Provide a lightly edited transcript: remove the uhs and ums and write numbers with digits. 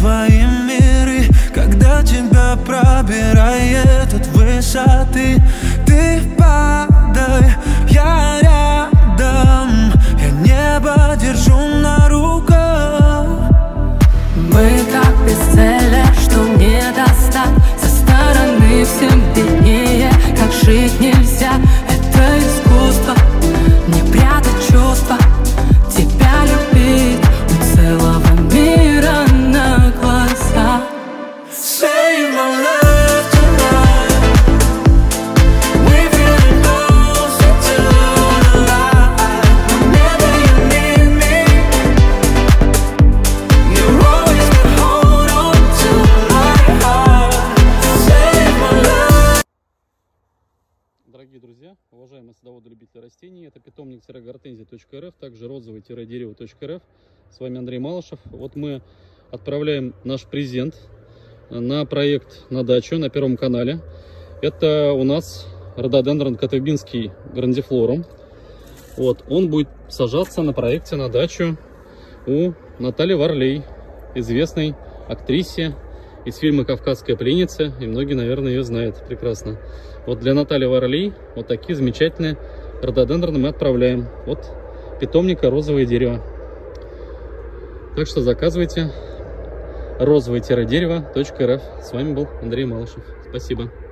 свои миры, когда тебя пробирает от высоты. Ты падай, я рядом, я небо держу на руках. Мы как бестселлер, что не достать. Со стороны всем виднее, как жить нельзя. Это искусство, не прятать чувства. Тебя любить у целого мира на глаза. Save my love tonight. We feeling closer to the light. Whenever you need me, you always can hold on to my heart. Save my love. Дорогие друзья, уважаемые садоводы-любители растений, это питомник-гортензия.рф, также розовый-дерево.рф. С вами Андрей Малышев. Вот мы отправляем наш презент на проект на дачу на Первом канале. Это у нас рододендрон котовбинский грандифлорум. Вот, он будет сажаться на проекте на дачу у Натальи Варлей, известной актрисе из фильма «Кавказская пленница», и многие, наверное, ее знают прекрасно. Вот для Натальи Варлей вот такие замечательные рододендроны мы отправляем от питомника «Розовое дерево». Так что заказывайте розовое-дерево.рф. С вами был Андрей Малышев. Спасибо.